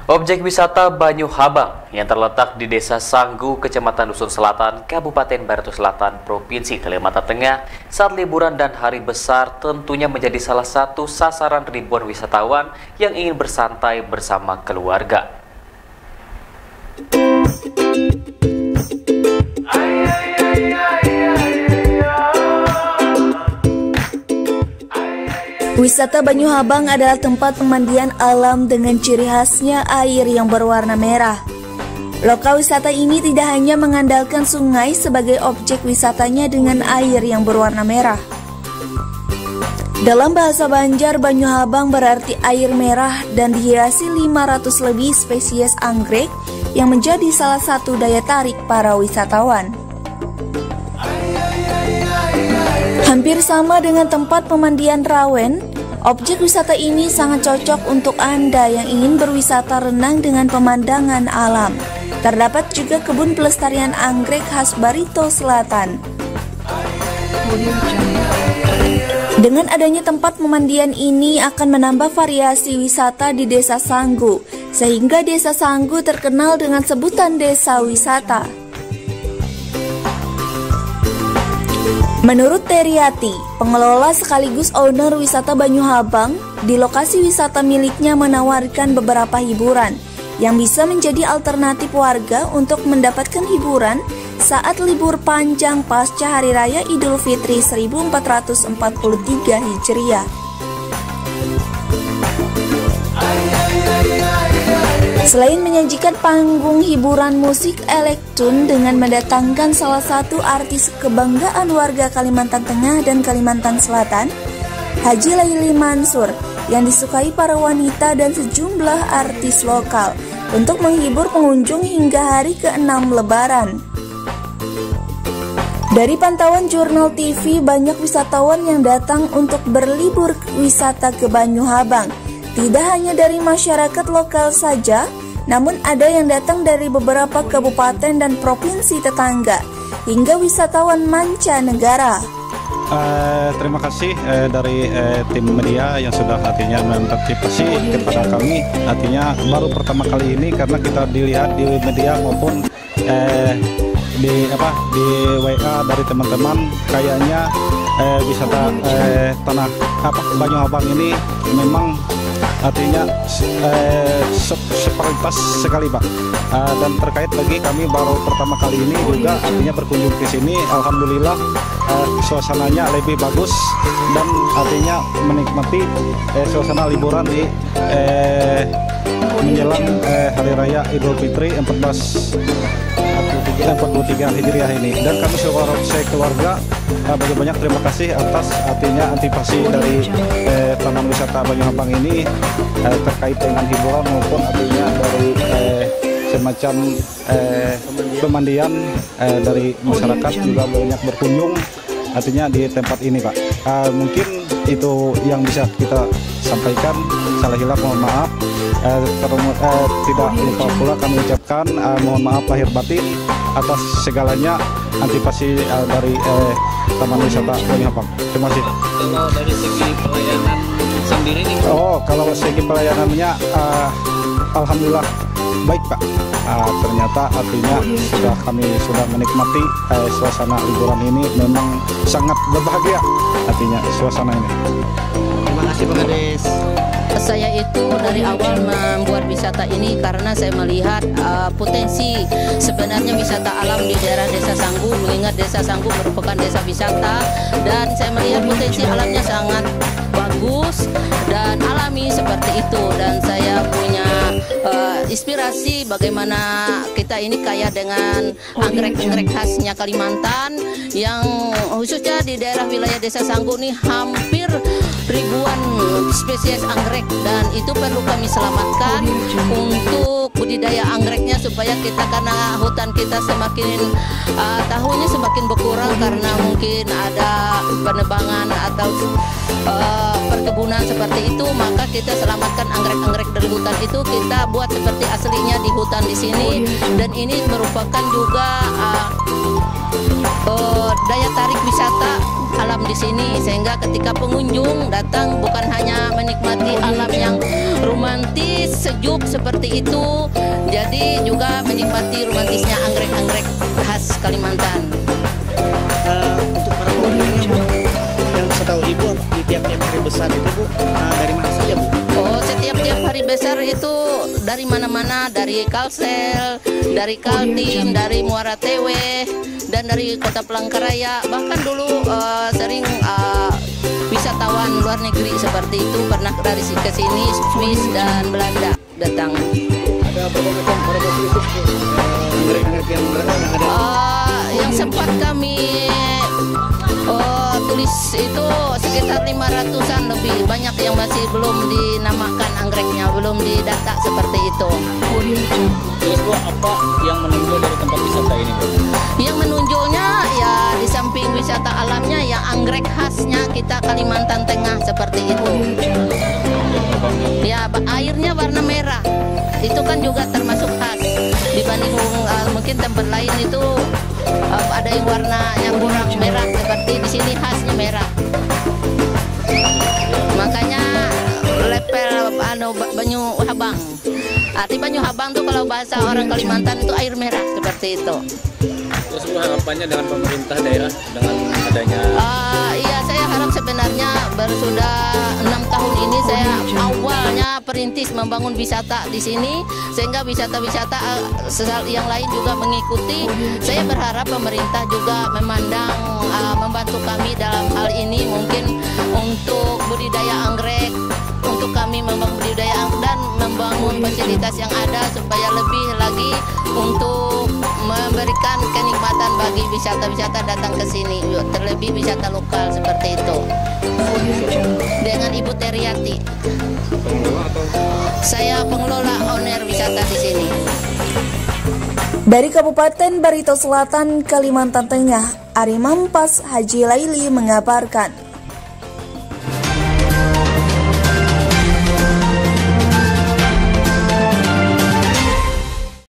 Objek wisata Banyu Habang yang terletak di Desa Sanggu, Kecamatan Dusun Selatan, Kabupaten Barito Selatan, Provinsi Kalimantan Tengah, saat liburan dan hari besar tentunya menjadi salah satu sasaran ribuan wisatawan yang ingin bersantai bersama keluarga. Wisata Banyu Habang adalah tempat pemandian alam dengan ciri khasnya air yang berwarna merah. Lokal wisata ini tidak hanya mengandalkan sungai sebagai objek wisatanya dengan air yang berwarna merah. Dalam bahasa Banjar, Banyu Habang berarti air merah dan dihiasi 500 lebih spesies anggrek yang menjadi salah satu daya tarik para wisatawan. Hampir sama dengan tempat pemandian Rawen, objek wisata ini sangat cocok untuk Anda yang ingin berwisata renang dengan pemandangan alam. Terdapat juga kebun pelestarian anggrek khas Barito Selatan. Dengan adanya tempat pemandian ini akan menambah variasi wisata di Desa Sanggu, sehingga Desa Sanggu terkenal dengan sebutan desa wisata. Menurut Teriati, pengelola sekaligus owner wisata Banyu Habang, di lokasi wisata miliknya menawarkan beberapa hiburan yang bisa menjadi alternatif warga untuk mendapatkan hiburan saat libur panjang pasca Hari Raya Idul Fitri 1443 Hijriah. Selain menyajikan panggung hiburan musik elektron dengan mendatangkan salah satu artis kebanggaan warga Kalimantan Tengah dan Kalimantan Selatan, Haji Laili Mansur, yang disukai para wanita dan sejumlah artis lokal untuk menghibur pengunjung hingga hari ke-6 Lebaran. Dari pantauan Jurnal TV, banyak wisatawan yang datang untuk berlibur wisata ke Banyu Habang. Tidak hanya dari masyarakat lokal saja, namun ada yang datang dari beberapa kabupaten dan provinsi tetangga, hingga wisatawan mancanegara. Terima kasih dari tim media yang sudah artinya mengantisipasi kepada kami. Artinya baru pertama kali ini karena kita dilihat di media maupun di WA dari teman-teman, kayaknya wisata tanah Banyu Habang ini memang artinya seperintas sekali, Pak. Dan terkait lagi kami baru pertama kali ini juga artinya berkunjung ke sini. Alhamdulillah suasananya lebih bagus dan artinya menikmati suasana liburan di menjelang Hari Raya Idul Fitri 1443 Hijriah ini. Dan kami sekeluarga banyak terima kasih atas artinya antisipasi dari Taman Wisata Banyu Habang ini terkait dengan hiburan maupun artinya dari semacam pemandian dari masyarakat juga banyak berkunjung artinya di tempat ini, Pak. Mungkin itu yang bisa kita sampaikan. Salah hilaf mohon maaf. Tidak lupa pula kami ucapkan mohon maaf lahir batin atas segalanya antisipasi dari Taman Wisata Banyu Habang. Terima kasih. Kalau dari segi pelayanan sendiri nih? Kalau segi pelayanannya alhamdulillah baik, Pak. Ternyata artinya kami sudah menikmati suasana liburan ini, memang sangat berbahagia artinya suasana ini. Terima kasih, Pak Kades. Saya itu dari awal membuat wisata ini karena saya melihat potensi sebenarnya wisata alam di daerah Desa Sanggu, mengingat Desa Sanggu merupakan desa wisata, dan saya melihat potensi alamnya sangat bagus dan alami seperti itu, dan saya punya inspirasi bagaimana kita ini kaya dengan anggrek-anggrek khasnya Kalimantan, yang khususnya di daerah wilayah Desa Sanggu ini hampir ribuan spesies anggrek, dan itu perlu kami selamatkan untuk budidaya anggreknya supaya kita, karena hutan kita semakin tahunnya semakin berkurang karena mungkin ada penebangan atau perkebunan seperti itu, maka kita selamatkan anggrek-anggrek dari hutan itu, kita buat seperti aslinya di hutan di sini, dan ini merupakan juga daya tarik wisata alam di sini, sehingga ketika pengunjung datang bukan hanya menikmati alam yang romantis, sejuk, sejuk seperti itu. Jadi juga menikmati romantisnya anggrek-anggrek khas Kalimantan. Untuk para pengunjungnya, Bu, yang setahu Ibu di tiap-tiap hari besar itu, Bu, dari mana saja, Bu? Oh, setiap hari besar itu dari mana-mana, dari Kalsel, dari Kaltim, dari Muara Tewe, dan dari Kota Palangkaraya. Bahkan dulu sering wisatawan luar negeri seperti itu pernah dari ke sini, Swiss dan Belanda datang. Ada berapa macam anggrek-anggrek yang berada yang ada? Yang sempat kami tulis itu sekitar 500-an lebih. Banyak yang masih belum dinamakan anggreknya, belum didata seperti itu. Terus, Bu, apa yang menonjol dari tempat wisata ini, Bu? Yang menunjuknya ya di samping wisata alamnya ya anggrek khasnya kita Kalimantan Tengah seperti itu. Ya airnya warna merah, itu kan juga termasuk khas dibanding mungkin tempat lain itu ada yang warnanya kurang merah, seperti di sini khasnya merah. Makanya lepel Banyu Habang. Arti Banyu Habang tuh kalau bahasa orang Kalimantan itu air merah seperti itu. Terus, Bu, harapannya dengan pemerintah daerah dengan adanya? Iya, saya harap sebenarnya baru sudah 6 tahun ini saya awalnya perintis membangun wisata di sini, sehingga wisata-wisata yang lain juga mengikuti. Saya berharap pemerintah juga membantu kami dalam hal ini, mungkin untuk budidaya anggrek, untuk kami membangun budidaya dan membangun fasilitas yang ada supaya lebih lagi untuk memberikan kenikmatan bagi wisata-wisata datang ke sini, terlebih wisata lokal seperti itu. Dengan Ibu Teriati. Saya pengelola owner wisata di sini. Dari Kabupaten Barito Selatan, Kalimantan Tengah, Ari Mampas Haji Laili mengabarkan.